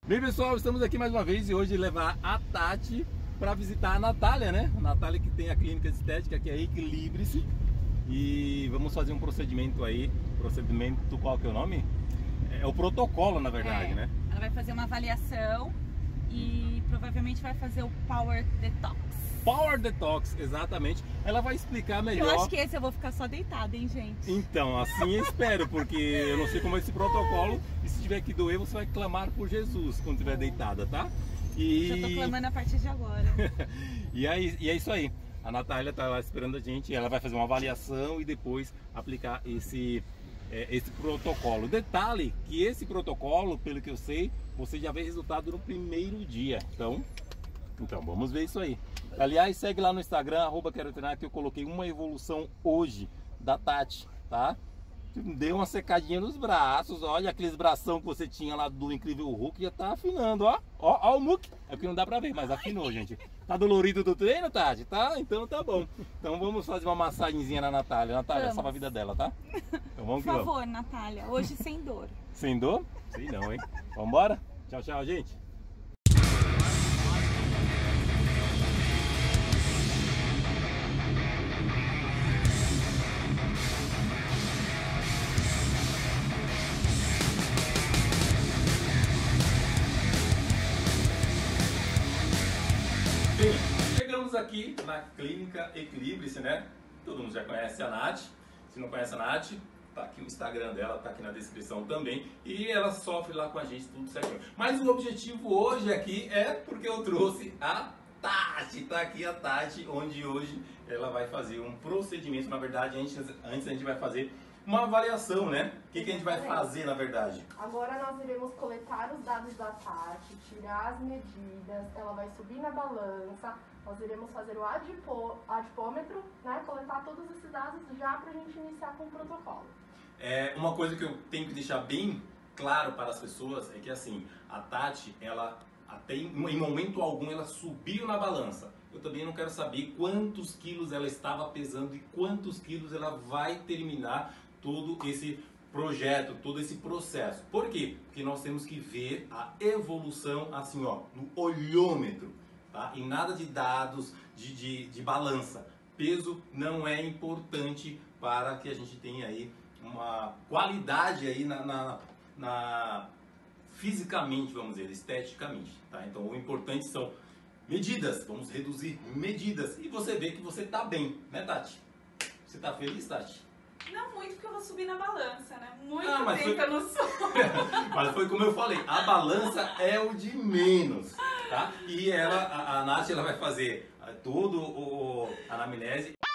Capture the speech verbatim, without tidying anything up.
Bem, pessoal, estamos aqui mais uma vez e hoje levar a Tati para visitar a Natália, né? A Natália que tem a clínica de estética, que é Equilibre-se. E vamos fazer um procedimento aí. Procedimento, qual que é o nome? É o protocolo, na verdade, é, né? Ela vai fazer uma avaliação e provavelmente vai fazer o Power Detox. Power Detox, exatamente. Ela vai explicar melhor. Eu acho que esse eu vou ficar só deitada, hein, gente? Então, assim eu espero, porque eu não sei como é esse protocolo. E se tiver que doer, você vai clamar por Jesus quando estiver deitada, tá? E... Já tô clamando a partir de agora. e, aí, e é isso aí. A Natália tá lá esperando a gente. Ela vai fazer uma avaliação e depois aplicar esse, é, esse protocolo. Detalhe que esse protocolo, pelo que eu sei, você já vê resultado no primeiro dia. Então, então vamos ver isso aí. Aliás, segue lá no Instagram, arroba Quero Treinar, que eu coloquei uma evolução hoje da Tati, tá? Deu uma secadinha nos braços, olha aqueles bração que você tinha lá do Incrível Hulk, já tá afinando, ó. Ó, ó o muque. É porque não dá pra ver, mas afinou, gente. Tá dolorido do treino, Tati? Tá? Então tá bom. Então vamos fazer uma massagenzinha na Natália. Natália, Vamos. salva a vida dela, tá? Então vamos Por que favor, vamos. Natália, hoje sem dor. Sem dor? Sei não, hein? Vambora? Tchau, tchau, gente. Bem, chegamos aqui na clínica Equilibre-se, né? Todo mundo já conhece a Nath. Se não conhece a Nath, tá aqui o Instagram dela, tá aqui na descrição também. E ela sofre lá com a gente, tudo certinho. Mas o objetivo hoje aqui é porque eu trouxe a Tati. Tá aqui a Tati, onde hoje ela vai fazer um procedimento. Na verdade, antes, antes a gente vai fazer uma avaliação, né? O que, que a gente vai fazer, na verdade? Agora nós iremos coletar os dados da Tati, tirar as medidas, ela vai subir na balança, nós iremos fazer o adipo, adipômetro, né? Coletar todos esses dados já para a gente iniciar com o protocolo. É, uma coisa que eu tenho que deixar bem claro para as pessoas é que assim, a Tati, ela até em, em momento algum ela subiu na balança. Eu também não quero saber quantos quilos ela estava pesando e quantos quilos ela vai terminar todo esse projeto, todo esse processo. Por quê? Porque nós temos que ver a evolução assim, ó, no olhômetro, tá? E nada de dados de, de, de balança. Peso não é importante para que a gente tenha aí uma qualidade aí na, na, na fisicamente, vamos dizer, esteticamente, tá? Então o importante são medidas, vamos reduzir medidas e você vê que você tá bem, né, Tati? Você tá feliz, Tati? Não muito, porque eu vou subir na balança, né? Muito Ah, mas tempo foi- eu não sou. Mas foi como eu falei, a balança é o de menos, tá? E ela, a, a Nath, ela vai fazer ah, todo o a anamnese.